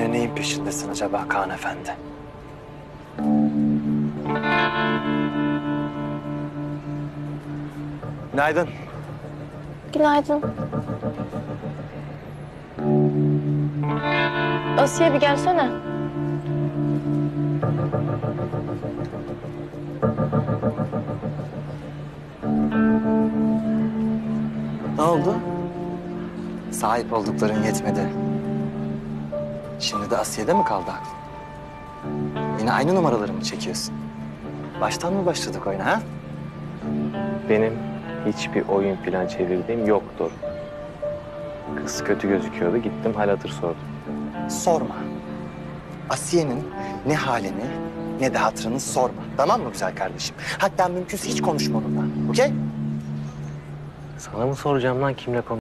Yine neyin peşindesin acaba Kaan Efendi? Günaydın. Günaydın. Asiye bir gelsene. Ne oldu? Sahip oldukların yetmedi. Şimdi de Asiye'de mi kaldı aklın? Yine aynı numaraları mı çekiyorsun? Baştan mı başladık oyuna ha? Benim hiçbir oyun plan çevirdiğim yoktur. Kız kötü gözüküyordu, gittim hal hatır sordum. Sorma. Asiye'nin ne halini ne de hatırını sorma. Tamam mı güzel kardeşim? Hatta mümkünse hiç konuşma onunla. Okey? Sana mı soracağım lan kimle